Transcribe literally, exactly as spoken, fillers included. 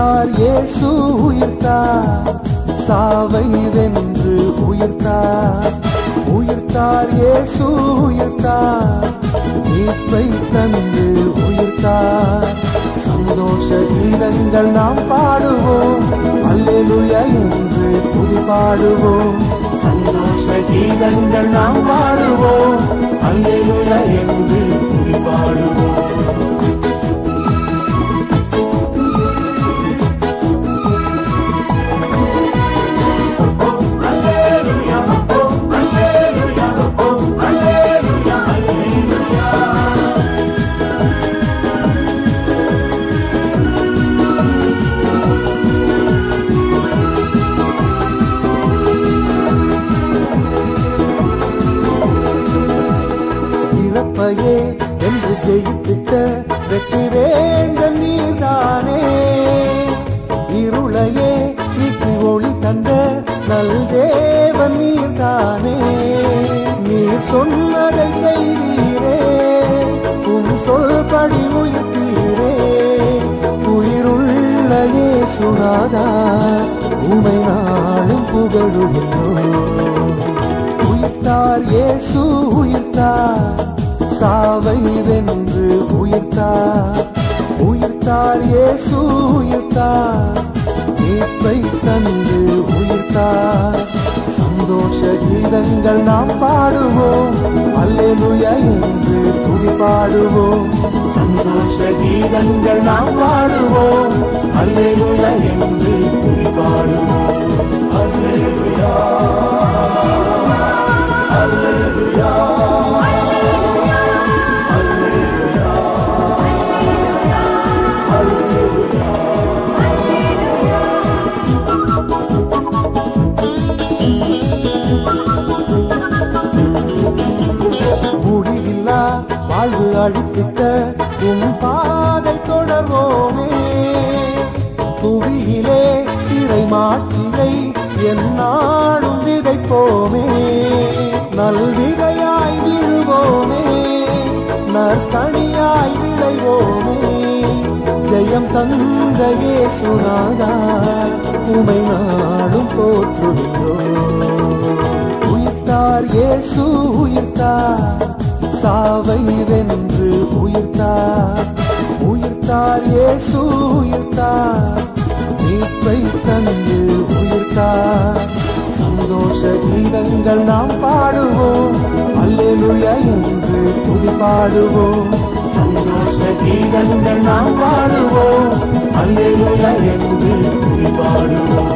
உயிர்த்தார் இயேசு உயிர்த்தார், சாவை வென்று உயிர்த்தார். உயிர்த்தார் இயேசு உயிர்த்தார், மீட்பை தந்து உயிர்த்தார். சந்தோஷ கீதங்கள் நாம் பாடுவோம், அல்லேலூயா என்று துதி பாடுவோம். சந்தோஷ கீதங்கள் நாம் பாடுவோம், அல்லேலூயா என்று துதி பாடுவோம். இறப்பையே என்று ஜெயித்திட்ட வெற்றி வேண்ட நீர்தானே, இருளையே நீக்கி ஒளி தந்த நல் தேவன் நீர்தானே. நீர் சொன்னதை செய்தீரே, உம் சொல்படி உயிர்த்தீரே. உயிருள்ள இயேசுநாதா, உமை நாளும் புகழுகின்றோம். உயிர்த்தார் இயேசு உயிர்த்தார், சாவை வென்று உயிர்த்தார். உயிர்த்தார் இயேசு உயிர்த்தார், மீட்பை தந்து உயிர்த்தார். சந்தோஷ கீதங்கள் நாம் பாடுவோம், அல்லேலூயா என்று துதி பாடுவோம். சந்தோஷ கீதங்கள் நாம் பாடுவோம், அல்லேலூயா என்று துதி பாடுவோம். அல்லேலூயா அல்லேலூயா அல்லேலூயா அல்லேலூயா. முடிவில்லா வாழ்வு அழித்திட்ட உம் பாதை தொடர்வோமே. புவியிலே இறை மாட்சியை எந்நாளும் விதைப்போமே. நல்விதையாய் விழுவோமே, நற்கனியாய் விளைவோமே. ஜெயம் தந்த இயேசுநாதா, உமை நாளும் போற்றுகின்றோம். உயிர்த்தார் இயேசு உயிர்த்தார், சாவை வென்று உயிர்த்தார். உயிர்த்தார் இயேசு உயிர்த்தார், மீட்பை தந்து உயிர்த்தார். சந்தோஷ கீதங்கள் நாம் பாடுவோம், அல்லேலூயா என்று துதி பாடுவோம். சந்தோஷ கீதங்கள் நாம் பாடுவோம், அல்லேலூயா என்று துதி பாடுவோம்.